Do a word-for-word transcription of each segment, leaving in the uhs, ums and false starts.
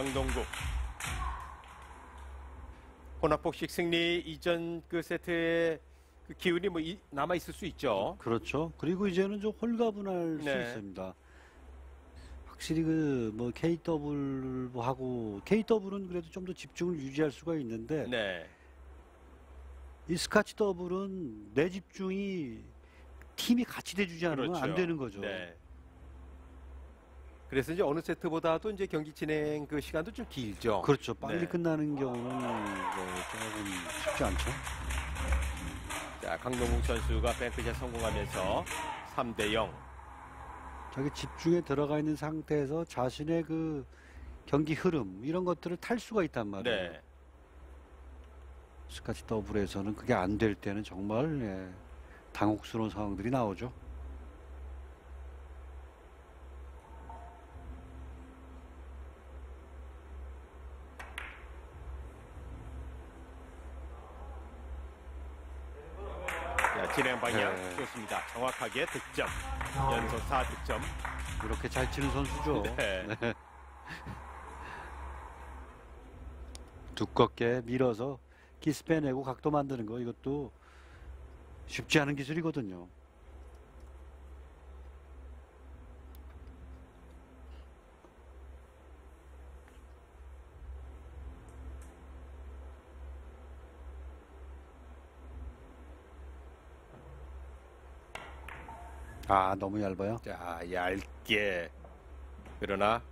강동구. 혼합복식 승리 이전 그 세트의 그 기운이 뭐 이, 남아 있을 수 있죠. 그렇죠. 그리고 이제는 좀 홀가분할 네. 수 있습니다. 확실히 그 뭐 케이더블하고 케이더블은 그래도 좀 더 집중을 유지할 수가 있는데 네. 이 스카치 더블은 내 집중이 팀이 같이 돼주지 않으면 그렇죠. 안 되는 거죠. 네. 그래서 이제 어느 세트보다도 이제 경기 진행 그 시간도 좀 길죠. 그렇죠. 빨리 네. 끝나는 경우는 뭐 조금 쉽지 않죠. 자, 강동국 선수가 뱅크샷 성공하면서 삼 대 영. 자기 집중에 들어가 있는 상태에서 자신의 그 경기 흐름 이런 것들을 탈 수가 있단 말이에요. 네. 스카치 더블에서는 그게 안 될 때는 정말 예, 당혹스러운 상황들이 나오죠. 자, 진행 방향 네. 좋습니다. 정확하게 득점. 연속 사 득점. 이렇게 잘 치는 선수죠. 네. 네. 두껍게 밀어서 키스 빼내고 각도 만드는 거 이것도 쉽지 않은 기술이거든요. 아, 너무 얇아요. 자, 얇게. 그러나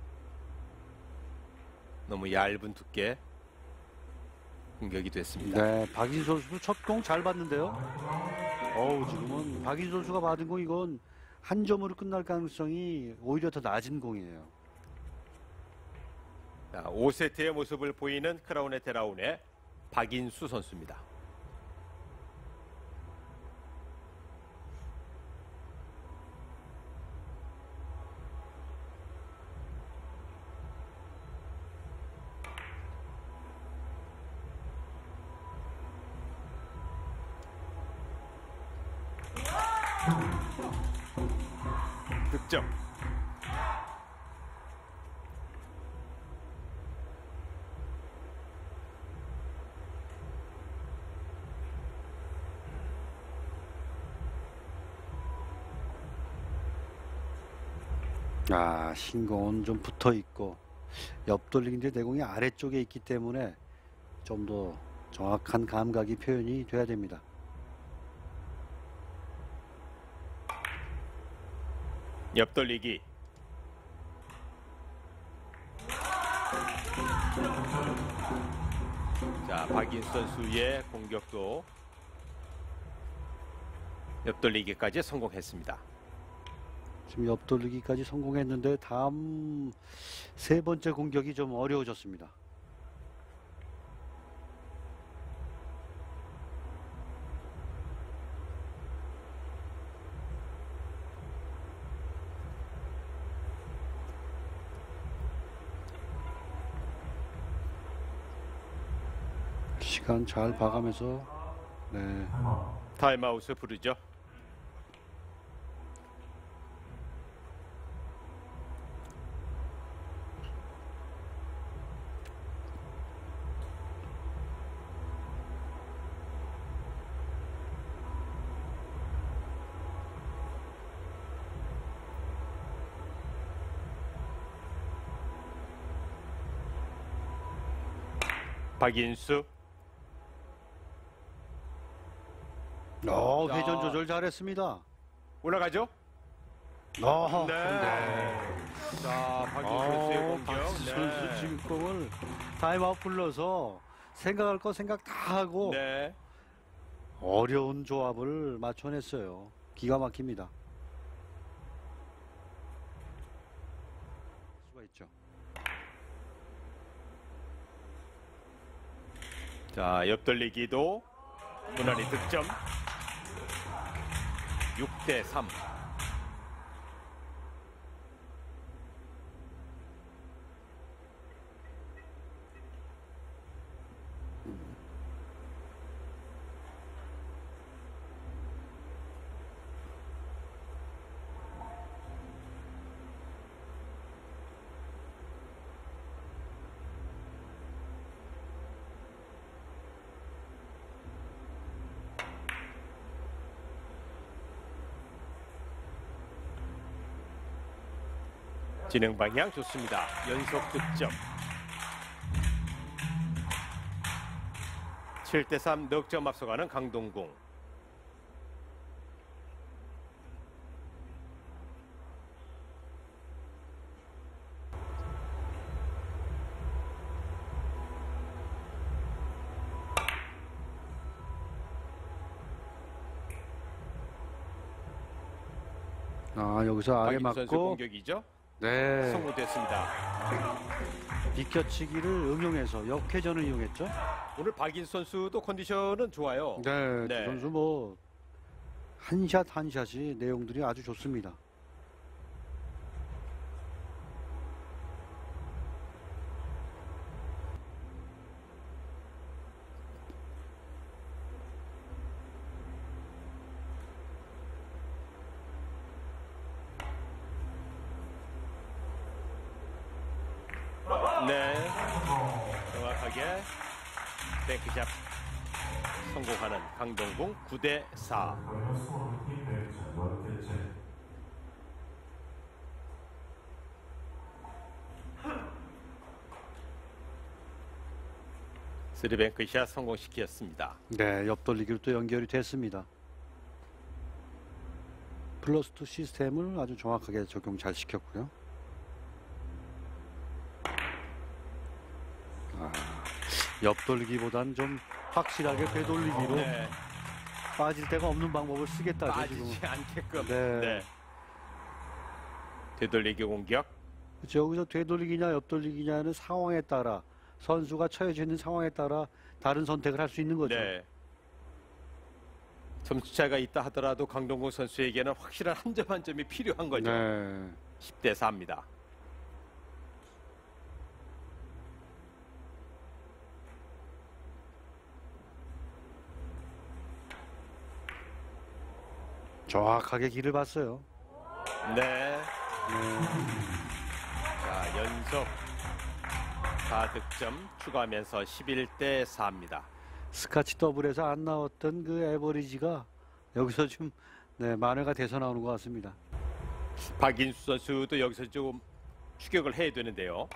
너무 얇은 두께 공격이 됐습니다. 네, 박인 선수도 첫 공 잘 봤는데요. 어우, 지금은 박인 선수가 받은 공 이건 한 점으로 끝날 가능성이 오히려 더 낮은 공이에요. 자, 오 세트의 모습을 보이는 크라운의 데라운의 박인수 선수입니다. 득점. 아, 신공은 좀 붙어 있고 옆돌리기인데 내공이 아래쪽에 있기 때문에 좀 더 정확한 감각이 표현이 돼야 됩니다. 옆돌리기. 자, 박인수 선수의 공격도 옆돌리기까지 성공했습니다. 지금 옆돌리기까지 성공했는데 다음 세 번째 공격이 좀 어려워졌습니다. 시간 잘 봐가면서 네. 타임아웃을 부르죠. 박인수. 어, 회전 조절 잘했습니다. 올라가죠? 어, 네. 자, 박인수 선수의 공격. 박수 선수 네. 지금 공을 타임아웃 불러서 생각할 거 생각 다 하고 네. 어려운 조합을 맞춰냈어요. 기가 막힙니다. 수가 있죠. 자, 옆돌리기도 무난히 득점. 육 대 삼. 진행 방향 좋습니다. 연속 득점. 칠 대 삼 넉점 앞서가는 강동궁. 아, 여기서 아래 박인수 선수 맞고 공격이죠. 네, 성공됐습니다. 비껴치기를 응용해서 역회전을 이용했죠. 오늘 박인수 선수도 컨디션은 좋아요. 네, 네. 두 선수 뭐 한 샷 한 샷이 내용들이 아주 좋습니다. 네, 정확하게 뱅크샷 성공하는 강동궁 구 대 사. 쓰리뱅크샷 성공시켰습니다. 네, 옆돌리기로 또 연결이 됐습니다. 플러스 투 시스템을 아주 정확하게 적용 잘 시켰고요. 아, 옆돌리기보다는 좀 확실하게 되돌리기로 네, 빠질 데가 없는 방법을 쓰겠다죠, 지금. 빠지지 않게끔. 네. 네. 되돌리기 공격. 그렇죠. 여기서 되돌리기냐 옆돌리기냐는 상황에 따라, 선수가 처해져 있는 상황에 따라 다른 선택을 할 수 있는 거죠. 네. 점수차가 있다 하더라도 강동궁 선수에게는 확실한 한 점 한 점이 필요한 거죠. 네. 십 대 사입니다. 정확하게 길을 봤어요. 네. 자, 연속 사 득점 추가하면서 십일 대 사입니다. 스카치 더블에서 안 나왔던 그 에버리지가 여기서 좀 네, 만회가 돼서 나오는 것 같습니다. 박인수 선수도 여기서 좀 추격을 해야 되는데요.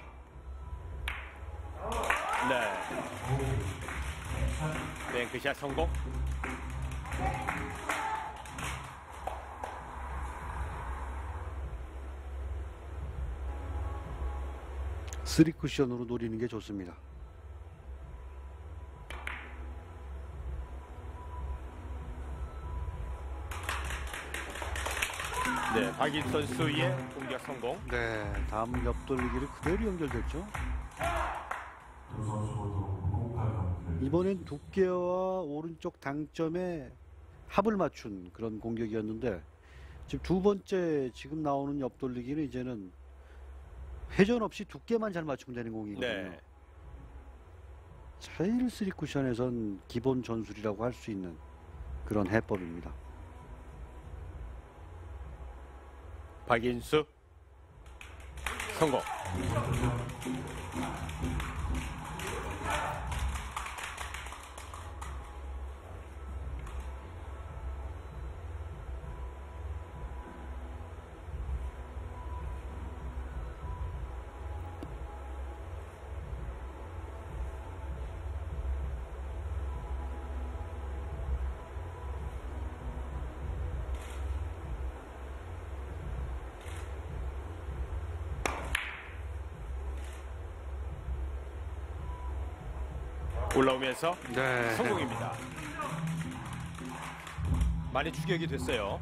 네. 뱅크샷 성공. 쓰리 쿠션으로 노리는 게 좋습니다. 네, 박인수 선수의 공격 성공. 네, 다음 옆돌리기를 그대로 연결됐죠. 이번엔 두께와 오른쪽 당점에 합을 맞춘 그런 공격이었는데, 지금 두 번째 지금 나오는 옆돌리기는 이제는 회전 없이 두께만 잘 맞추면 되는 공이거든요. 네. 제일 쓰리 쿠션에선 기본 전술이라고 할 수 있는 그런 해법입니다. 박인수 성공. 올라오면서 네. 성공입니다. 많이 추격이 됐어요.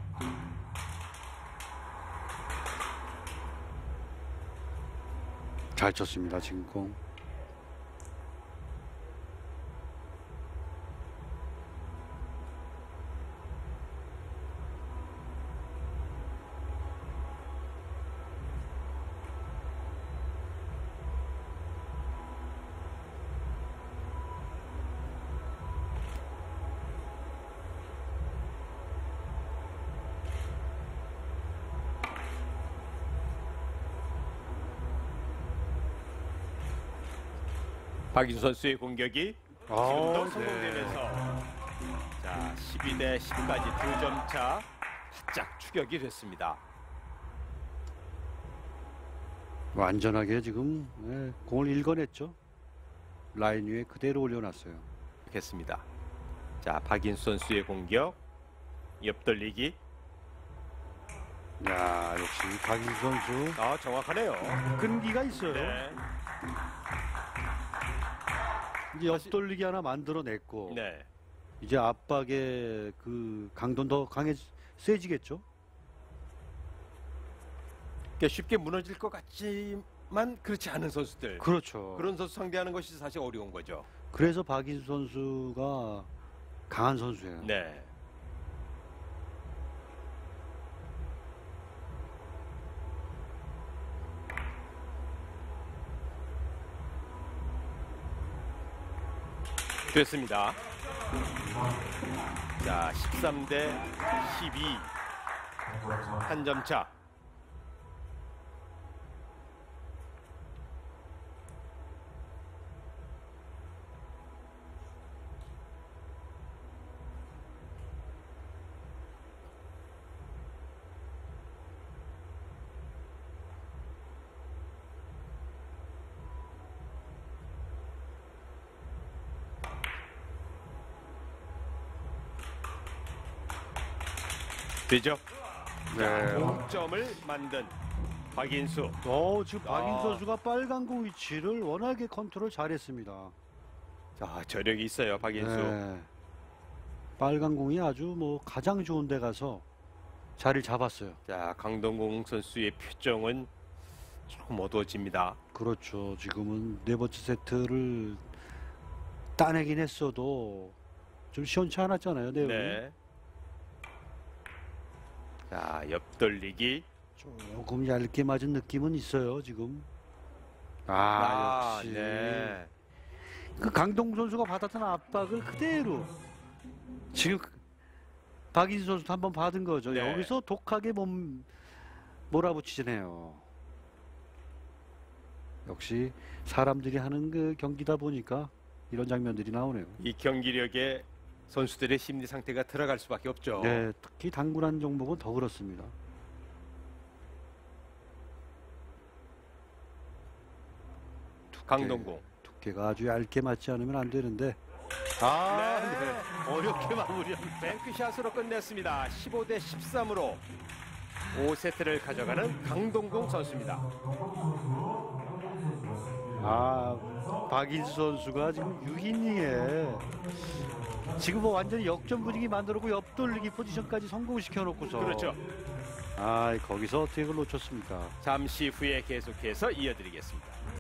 잘 쳤습니다, 지금 공. 박인수 선수의 공격이 지금도 아, 성공되면서 자, 십이 대 십까지 두 점 차 바짝 추격이 됐습니다. 완전하게 지금 예, 공을 읽어냈죠. 라인 위에 그대로 올려놨어요. 겠습니다. 자, 박인수 선수의 공격. 옆돌리기. 야, 역시 박인수 선수 아, 정확하네요. 끈기가 있어요. 네. 이제 옆돌리기 하나 만들어냈고 네. 이제 압박의 그 강도는 더 강해 세지겠죠. 그러니까 쉽게 무너질 것 같지만 그렇지 않은 선수들. 그렇죠. 그런 선수 상대하는 것이 사실 어려운 거죠. 그래서 박인수 선수가 강한 선수예요. 네. 됐습니다. 자, 십삼 대 십이. 한 점 차. 되죠? 네. 동점을 만든 박인수. 어, 지금 박인수 아. 선수가 빨간 공 위치를 워낙에 컨트롤 잘했습니다. 자, 저력이 있어요, 박인수. 네. 빨간 공이 아주 뭐 가장 좋은 데 가서 자리를 잡았어요. 자, 강동공 선수의 표정은 조금 어두워집니다. 그렇죠. 지금은 네 번째 세트를 따내긴 했어도 좀 시원치 않았잖아요. 내용이. 네. 자, 옆돌리기. 조금 얇게 맞은 느낌은 있어요. 지금. 아, 아, 역시. 네. 그 강동 선수가 받았던 압박을 그대로 지금 박인수 선수도 한번 받은 거죠. 네. 여기서 독하게 몸 몰아붙이네요. 역시 사람들이 하는 그 경기다 보니까 이런 장면들이 나오네요. 이 경기력에 선수들의 심리 상태가 들어갈 수밖에 없죠. 네, 특히 당구란 종목은 더 그렇습니다. 강동공. 두께가 아주 얇게 맞지 않으면 안 되는데. 아, 네. 네. 어렵게 마무리합니다. 뱅크샷으로 끝냈습니다. 십오 대 십삼으로 오 세트를 가져가는 강동공 선수입니다. 아, 박인수 선수가 지금 육 이닝에 지금 뭐 완전히 역전 분위기 만들었고 옆돌리기 포지션까지 성공시켜 놓고서 그렇죠. 아, 거기서 어떻게 그걸 놓쳤습니까? 잠시 후에 계속해서 이어드리겠습니다.